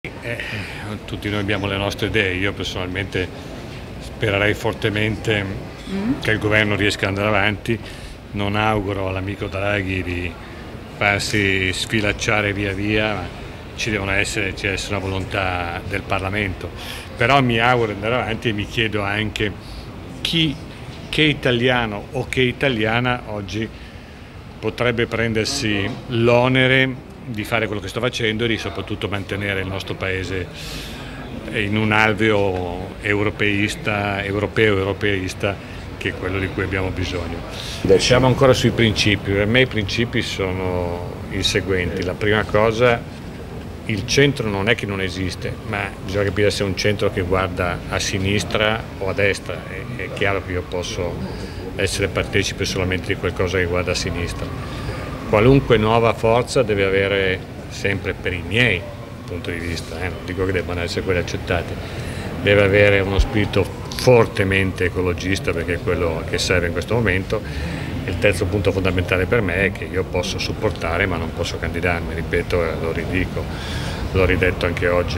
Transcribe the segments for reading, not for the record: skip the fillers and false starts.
Tutti noi abbiamo le nostre idee. Io personalmente spererei fortemente che il governo riesca ad andare avanti. Non auguro all'amico Draghi di farsi sfilacciare via via, ma ci deve essere una volontà del Parlamento. Però mi auguro di andare avanti e mi chiedo anche che italiano o che italiana oggi potrebbe prendersi l'onere di fare quello che sto facendo e di soprattutto mantenere il nostro paese in un alveo europeo-europeista, che è quello di cui abbiamo bisogno. Siamo ancora sui principi. Per me i principi sono i seguenti. La prima cosa, il centro non è che non esiste, ma bisogna capire se è un centro che guarda a sinistra o a destra. È chiaro che io posso essere partecipe solamente di qualcosa che guarda a sinistra. Qualunque nuova forza deve avere, sempre per i miei punti di vista, non dico che debbano essere quelli accettati, deve avere uno spirito fortemente ecologista, perché è quello che serve in questo momento. Il terzo punto fondamentale per me è che io posso supportare ma non posso candidarmi, ripeto, lo ridico, l'ho ridetto anche oggi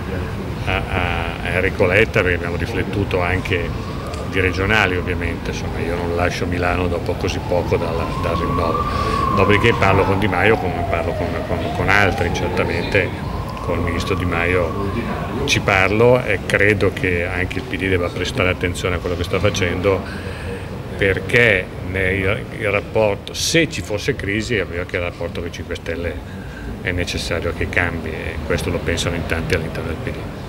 a Enrico Letta, perché abbiamo riflettuto anche di regionali ovviamente, insomma io non lascio Milano dopo così poco dal rinnovo, dopodiché parlo con Di Maio come parlo con altri, certamente con il ministro Di Maio ci parlo e credo che anche il PD debba prestare attenzione a quello che sta facendo, perché il rapporto, se ci fosse crisi, è vero che il rapporto con i 5 Stelle è necessario che cambi, e questo lo pensano in tanti all'interno del PD.